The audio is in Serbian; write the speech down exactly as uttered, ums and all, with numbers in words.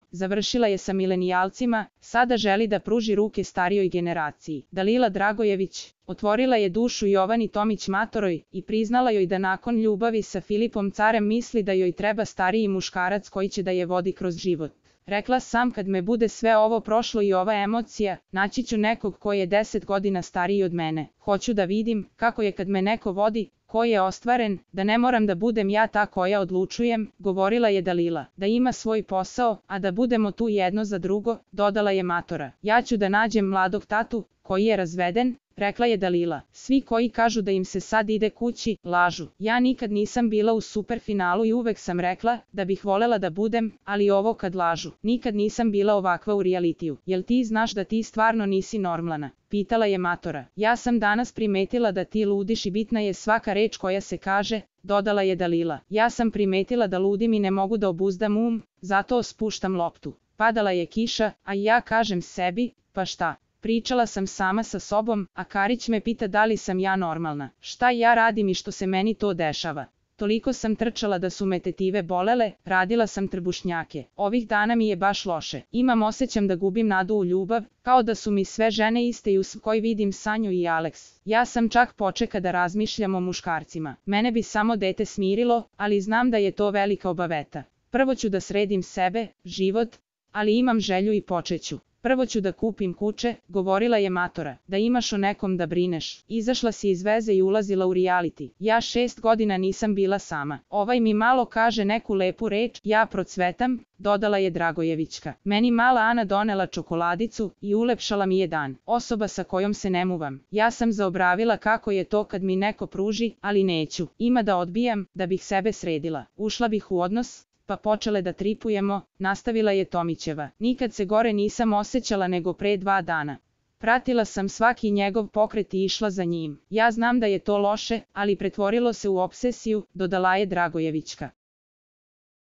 završila je sa milenijalcima, sada želi da pruži ruke starijoj generaciji. Dalila Dragojević otvorila je dušu Jovani Tomić Matoroj i priznala joj da nakon ljubavi sa Filipom Carem misli da joj treba stariji muškarac koji će da je vodi kroz život. Rekla sam kad me bude sve ovo prošlo i ova emocija, naći ću nekog koji je deset godina stariji od mene. Hoću da vidim kako je kad me neko vodi, koji je ostvaren, da ne moram da budem ja ta koja odlučujem, govorila je Dalila, da ima svoj posao, a da budemo tu jedno za drugo, dodala je Matora. Ja ću da nađem mladog tatu, koji je razveden, rekla je Dalila. Svi koji kažu da im se sad ide kući, lažu. Ja nikad nisam bila u superfinalu i uvek sam rekla da bih volela da budem, ali ovo kad lažu. Nikad nisam bila ovakva u realitiju. Jel ti znaš da ti stvarno nisi normalna? Pitala je Matora. Ja sam danas primetila da ti ludiš i bitna je svaka reč koja se kaže, dodala je Dalila. Ja sam primetila da ludim i ne mogu da obuzdam um, zato spuštam loptu. Padala je kiša, a ja kažem sebi, pa šta? Pričala sam sama sa sobom, a Karić me pita da li sam ja normalna. Šta ja radim i što se meni to dešava? Toliko sam trčala da su me tetive bolele, radila sam trbušnjake. Ovih dana mi je baš loše. Imam osjećam da gubim nadu u ljubav, kao da su mi sve žene iste i u kojoj vidim Sanju i Aleks. Ja sam čak počeka da razmišljam o muškarcima. Mene bi samo dete smirilo, ali znam da je to velika obaveta. Prvo ću da sredim sebe, život, ali imam želju i počeću. Prvo ću da kupim kuće, govorila je Matora, da imaš o nekom da brineš. Izašla si iz veze i ulazila u reality. Ja šest godina nisam bila sama. Ovaj mi malo kaže neku lepu reč, ja procvetam, dodala je Dragojevićka. Meni mala Ana donela čokoladicu i ulepšala mi je dan. Osoba sa kojom se ne muvam. Ja sam zaobravila kako je to kad mi neko pruži, ali neću. Ima da odbijam, da bih sebe sredila. Ušla bih u odnos, pa počele da tripujemo, nastavila je Tomićeva. Nikad se gore nisam osjećala nego pre dva dana. Pratila sam svaki njegov pokret i išla za njim. Ja znam da je to loše, ali pretvorilo se u obsesiju, dodala je Dragojevićka.